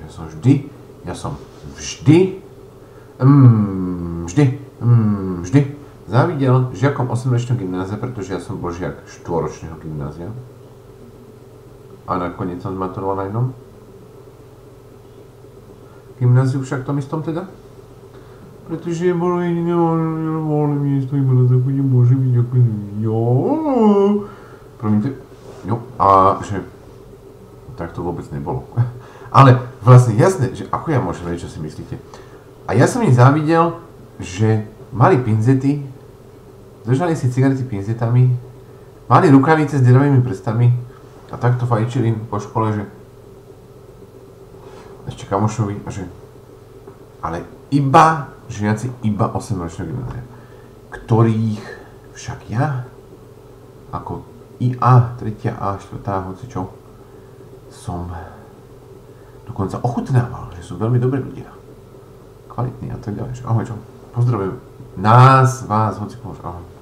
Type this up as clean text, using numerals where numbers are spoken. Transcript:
Ja som vždy závidel žiakom 8-ročného gymnázia, pretože ja som bol žiak 4-ročného gymnázia. A nakoniec som zmaturoval na jednom gymnáziu, však tom istom teda. Pretože bolo jediné voľné miesto iba na záchode, môže byť ako promiňte, a že tak to vôbec nebolo. Ale vlastne jasné, že ako ja môžem vedieť, čo si myslíte. A ja som im závidel, že mali pinzety, držali si cigarety pinzetami, mali rukavice s deravými prstami a takto fajčili po škole, že ešte kamošovi, a že ale iba žiaci iba 8-ročného gymnázia, ktorých však ja ako IA, 3A, 4A, hocičo som dokonca ochutnával, že sú veľmi dobrí ľudia, kvalitní a tak ďalej. Ahoj, čo? Pozdravujem nás, vás, hocikoho, ahoj.